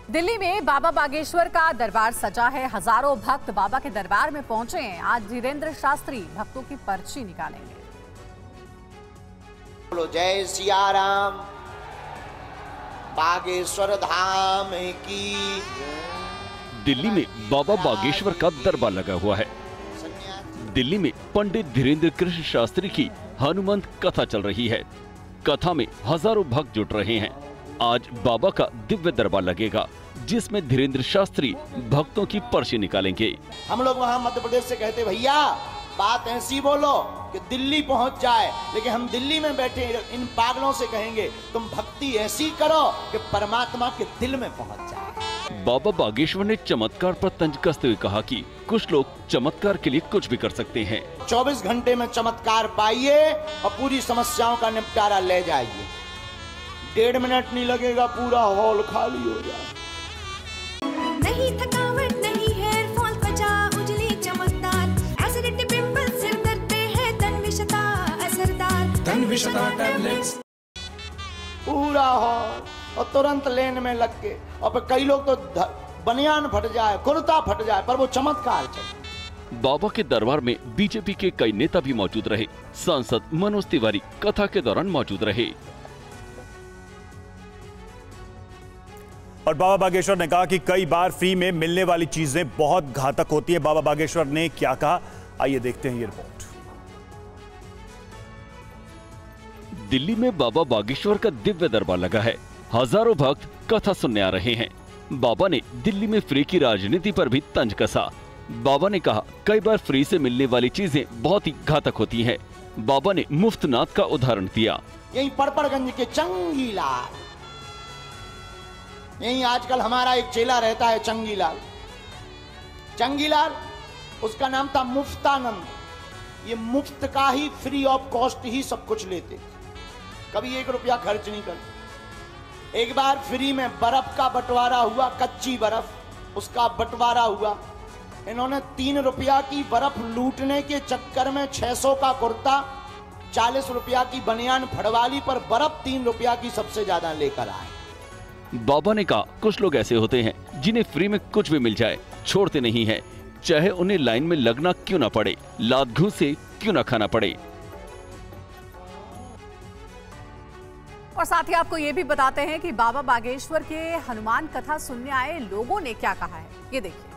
दिल्ली में बाबा बागेश्वर का दरबार सजा है। हजारों भक्त बाबा के दरबार में पहुंचे हैं। आज धीरेन्द्र शास्त्री भक्तों की पर्ची निकालेंगे। बोलो जय सिया राम, बागेश्वर धाम की। दिल्ली में बाबा बागेश्वर का दरबार लगा हुआ है। दिल्ली में पंडित धीरेन्द्र कृष्ण शास्त्री की हनुमंत कथा चल रही है। कथा में हजारों भक्त जुट रहे हैं। आज बाबा का दिव्य दरबार लगेगा, जिसमें धीरेन्द्र शास्त्री भक्तों की पर्ची निकालेंगे। हम लोग वहाँ मध्य प्रदेश से कहते भैया बात ऐसी बोलो कि दिल्ली पहुँच जाए, लेकिन हम दिल्ली में बैठे इन पागलों से कहेंगे तुम भक्ति ऐसी करो कि परमात्मा के दिल में पहुँच जाए। बाबा बागेश्वर ने चमत्कार पर तंज कसते हुए कहा कि कुछ लोग चमत्कार के लिए कुछ भी कर सकते हैं। 24 घंटे में चमत्कार पाइए और पूरी समस्याओं का निपटारा ले जाइए। 1.5 मिनट नहीं लगेगा, पूरा हॉल खाली हो जाए। नहीं थकावट, नहीं हेयर फॉल, त्वचा उजली चमकदार, एसिडिटी, पिंपल, सिर दर्द पे है तनविषता असरदार। तनविषता टैबलेट्स। पूरा हॉल और तुरंत लेन में लग के, और फिर कई लोग तो बनियान फट जाए, कुर्ता फट जाए, पर वो चमत्कार चले। बाबा के दरबार में बीजेपी के कई नेता भी मौजूद रहे। सांसद मनोज तिवारी कथा के दौरान मौजूद रहे। और बाबा बागेश्वर ने कहा कि कई बार फ्री में मिलने वाली चीजें बहुत घातक होती है। बाबा बागेश्वर ने क्या कहा, आइए देखते हैं ये रिपोर्ट। दिल्ली में बाबा बागेश्वर का दिव्य दरबार लगा है। हजारों भक्त कथा सुनने आ रहे हैं। बाबा ने दिल्ली में फ्री की राजनीति पर भी तंज कसा। बाबा ने कहा कई बार फ्री से मिलने वाली चीजें बहुत ही घातक होती हैं। बाबा ने मुफ्त नाथ का उदाहरण दिया। यही परपरगंज के चंगीलाल, यही आजकल हमारा एक चेला रहता है चंगीलाल। चंगीलाल उसका नाम था मुफ्तानंद। ये मुफ्त का ही, फ्री ऑफ कॉस्ट ही सब कुछ लेते, कभी 1 रुपया खर्च नहीं करते। एक बार फ्री में बर्फ का बंटवारा हुआ, कच्ची बर्फ, उसका बंटवारा हुआ। इन्होंने 3 रुपया की बर्फ लूटने के चक्कर में 600 का कुर्ता, 40 रुपया की बनियान फड़वाली, पर बर्फ 3 रुपया की सबसे ज्यादा लेकर आए। बाबा ने कहा कुछ लोग ऐसे होते हैं जिन्हें फ्री में कुछ भी मिल जाए छोड़ते नहीं हैं, चाहे उन्हें लाइन में लगना क्यों ना पड़े, लात घूंस से क्यों ना खाना पड़े। और साथ ही आपको ये भी बताते हैं कि बाबा बागेश्वर के हनुमान कथा सुनने आए लोगों ने क्या कहा है, ये देखिए।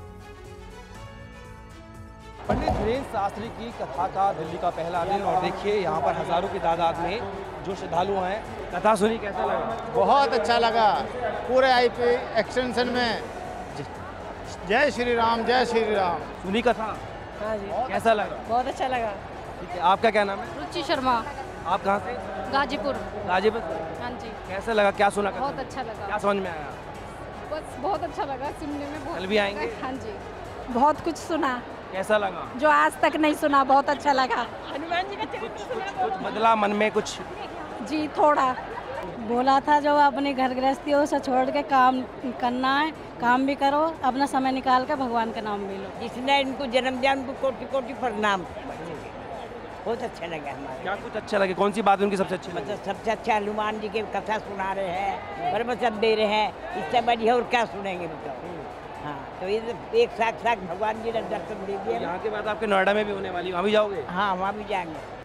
पंडित धीरेन्द्र शास्त्री की कथा का दिल्ली का पहला दिन, और देखिए यहाँ पर हजारों की तादाद में जो श्रद्धालु हैं। कथा सुनी, कैसा लगा? बहुत अच्छा लगा। पूरे आईपी एक्सटेंशन में जय श्री राम, जय श्री राम। सुनी कथा? हाँ जी। कैसा लगा? बहुत अच्छा लगा। ठीक है, आपका क्या नाम है? रुचि शर्मा। आप कहाँ से? गाजीपुर। गाजीपुर। हाँ जी। कैसा लगा, क्या सुना? बहुत अच्छा लगा। क्या समझ में आया? बस बहुत अच्छा लगा, सुनने में बहुत। कल भी आएंगे? हाँ जी, बहुत कुछ सुना। कैसा लगा? जो आज तक नहीं सुना, बहुत अच्छा लगा। हनुमान जी का चरित्र सुना। कुछ बदला मन में कुछ? जी थोड़ा। बोला था जो अपनी घर गृहस्थी हो उसे छोड़ के काम करना है, काम भी करो, अपना समय निकाल कर भगवान का नाम भी लो। जिसने इनको जन्म दिया उनको कोटि कोटि प्रणाम। बहुत अच्छा लगा हमारा। क्या कुछ अच्छा लगे? कौन सी बात उनकी सबसे अच्छी लगी? सबसे अच्छा हनुमान जी की कथा सुना रहे हैं, प्रवचन दे रहे हैं, इससे बढ़िया और क्या सुनेंगे बताओ। हाँ, तो ये एक साथ भगवान जी ने दर्शन दे दिया। यहाँ के बाद आपके नोएडा में भी होने वाली, वहाँ भी जाओगे? हाँ, वहाँ भी जाएंगे।